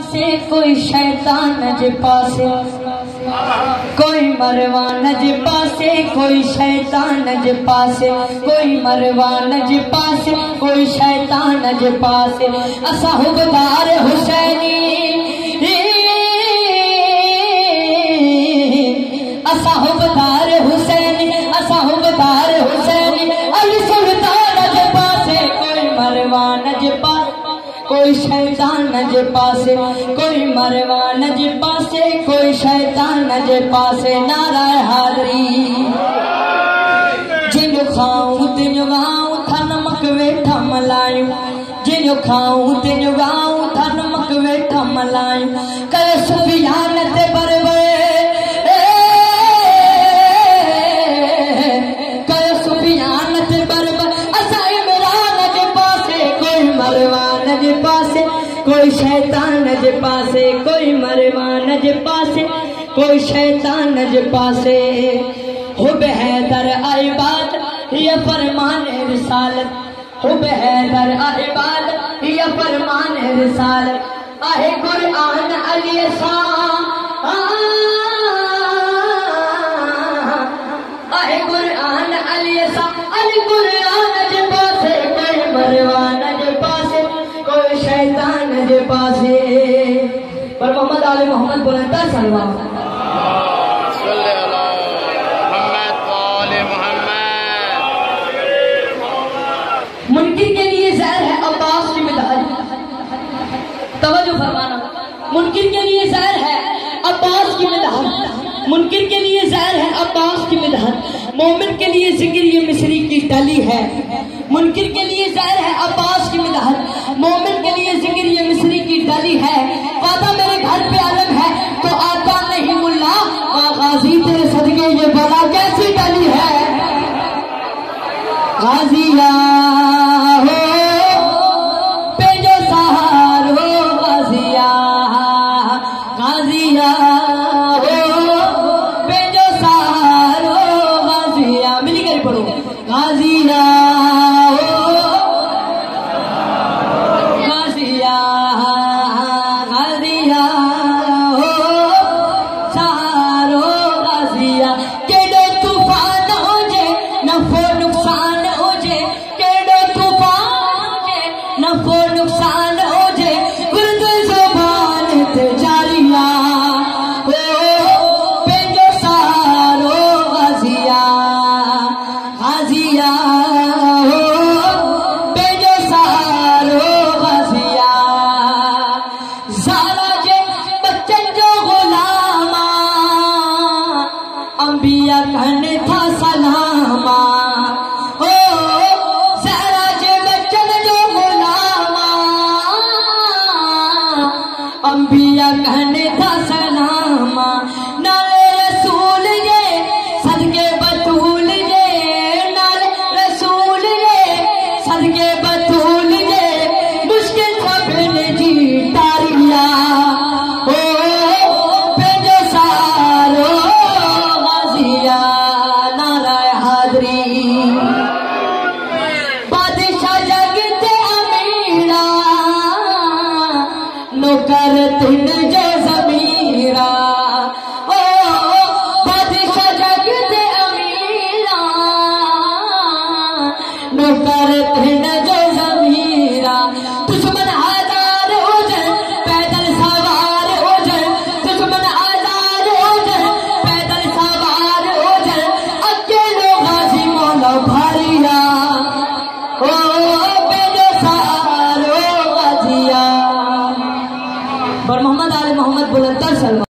पासे कोई शैतान जे पासे, कोई मरवान जे पासे कोई शैतान जे पासे, कोई मरवान जे पासे कोई शैतान जे पासे। असा हुबदार हुसैनी, असा हुबदार हुसैनी, असा हुबदार हुसैनी। अली सुल्तान जे पासे कोई मरवान जे पासे कोई शैतान जे पासे, कोई मरवान जे पासे कोई शैतान जे पासे। नारा हादरी जिन्हों खाऊं तेनो गाऊं था नमक वेठा मलायूं, जिन्हों खाऊं तेनो गाऊं था नमक वेठा मलायूं। कर सुफियान ते बरबरे, कर सुफियान ते बरबर। असा इमरान जे पासे कोई मरवान जे पासे कोई शैतान जे पासे, कोई मरवान जे पासे कोई शैतान जे पासे। हुब हैदर आइबाद ये फरमान रिसालत, हुब हैदर आइबाद ये फरमान रिसालत। आहे कुरान अली सा, आहे कुरान अली सा। अली कुरान जे पासे कोई मरवान जे पासे कोई शैतान जे पासे। पर मोहम्मद आले मोहम्मद बोलता सलवाम। मुनकिर के लिए ज़हर है अब्बास की मिदाद, तवज्जो फरमाना। मुनकिर के लिए ज़हर है अब्बास की मिदाद, मुनकिर के लिए ज़हर है अब्बास की मिदाद। मोमिन के लिए जिक्र ये मिस्री की डली है। मुनकिर के लिए ज़हर है अब्बास की मिदाद, मोमिन के लिए जिक्र ये मिस्री की डली है। वादा मेरे घर पे आलम है तो आता नहीं मुल्ला, गाजी तेरे सदके ये बला कैसी डली है। गाजिया हो पेजो सहारो, गाजिया गाजिया हो पेजो सहारो, गाजिया मिली कर पढ़ो। गाजिया हो गाजिया, गाजिया हो सहारो, गाजिया। केडो तूफान हो जे नफो नुकसान हो जे, केडो तूफान के नफो नुकसान हो जे। गुर्द ज़ुबान ते जारिया हो पेजो सहारो, गाजिया गाजिया हो पेजो सहारो, गाजिया। ज़ारा जे बच्चन जो गुलामा, अंबिया कहने था सलामा। ओ ज़ारा जे बच्चन जो गुलामा, अंबिया कहने था सलामा। नाले रसूल ये सदके बतूल ये, नाले रसूल ये सदके बतूल ये। मुश्किल सबने जी तारिया ओ पेजो सारो, गाजिया। नारा हादरी बादशाह जगते अमीरा, नौकर तिन जो ज़मीरा। ओ बादशाह जगते अमीरा, नौकर तिन जो ज़मीरा। दुश्मन हजार हो जाए पैदल सवार हो जाए, दुश्मन हजार हो जाए पैदल सवार हो जाए। अकेलो गाजी मौला भारिया ओ पेजो सहारो, गाजिया। पर मोहम्मद आले मोहम्मद बुलंद सलमान।